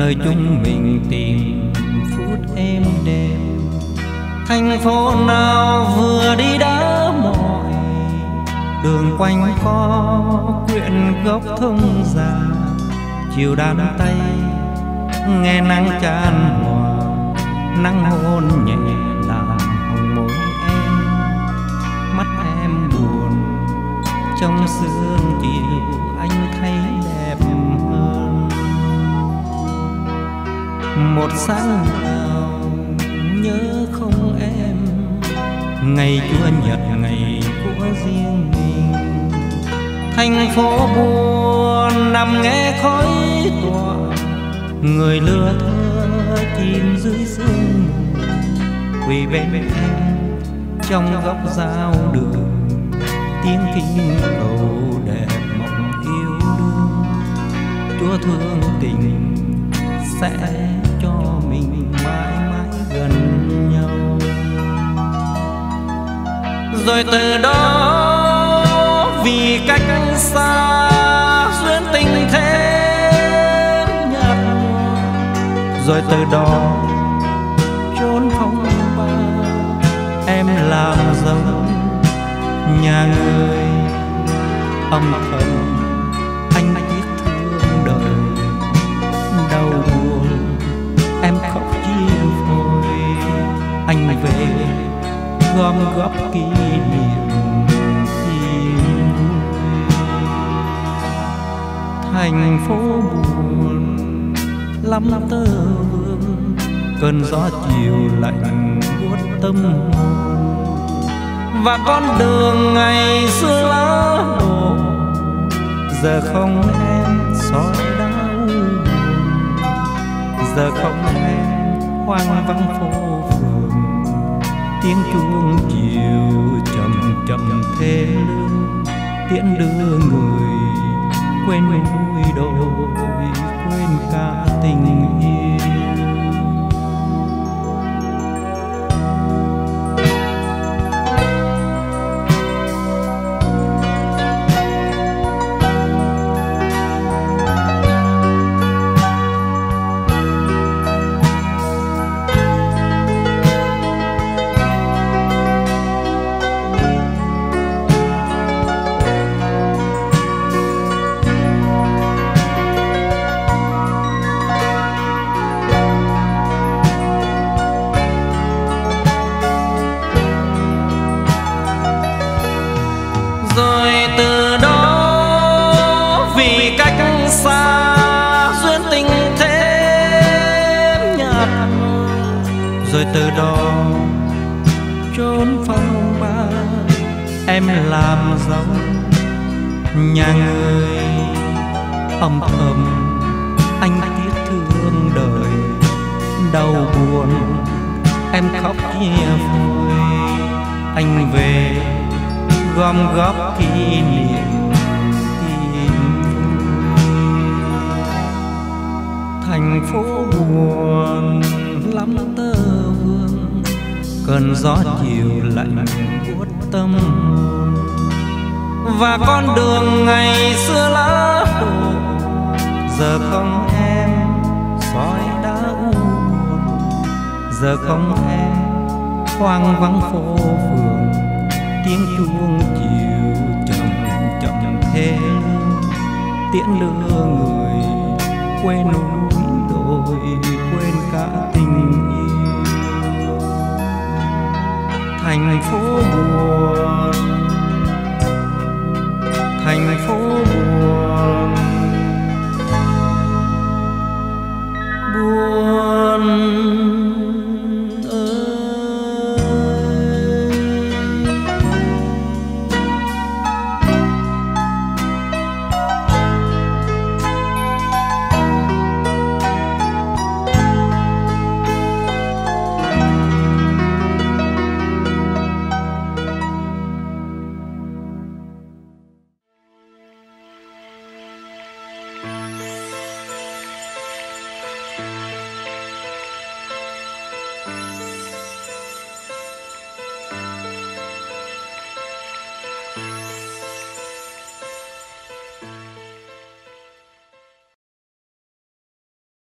nơi chúng mình tìm phút êm đềm. Thành phố nào vừa đi đã mỏi, đường quanh co quyện gốc thông già. Chiều đàn tay nghe nắng chan hòa, nắng hôn nhẹ làm hồng môi em. Mắt em buồn trong sương chiều, anh thấy đẹp hơn. Một sáng nào nhớ không em, ngày Chúa Nhật ngày của riêng mình. Thành phố buồn nằm nghe khói tỏa, người lừa thơ chìm dưới sương mù. Quỳ bên em trong góc giao đường, tiếng kinh cầu đẹp mộng yêu đương. Chúa thương tình sẽ cho mình mãi mãi gần nhau. Rồi từ đó vì cách xa duyên tình thêm nhạt nhòa. Rồi từ đó chốn phong ba em làm dấu nhà người. Âm thầm anh tiếc thương đời, đau buồn em khóc chia phôi. Anh về gom góp kỷ niệm tìm vui. Thành phố buồn lắm tơ vương, cơn gió chiều lạnh buốt tâm hồn. Và con đường ngày xưa lá đổ, giờ không em soi đau buồn. Giờ không em hoang vắng phố phường, tiếng chuông chiều chậm chậm thế lương. Tiễn đưa người quên núi đồi, quên cả tình yêu. Rồi từ đó vì cách xa duyên tình thêm nhạt. Rồi từ đó chốn phong ba em làm dấu nhà người. Âm thầm anh tiếc thương đời, đau buồn em khóc chia phôi. Anh về gom góp kỷ niệm tìm vui. Thành phố buồn lắm tơ vương, cơn gió chiều lạnh buốt tâm hồn. Và con đường ngày xưa lá đổ, giờ không em soi đã u buồn. Giờ không em hoang vắng phố phường, tiếng chuông chiều chậm chậm thế lương. Tiễn đưa người quên núi đồi, quên cả tình yêu. Thành phố buồn, thành phố buồn, buồn.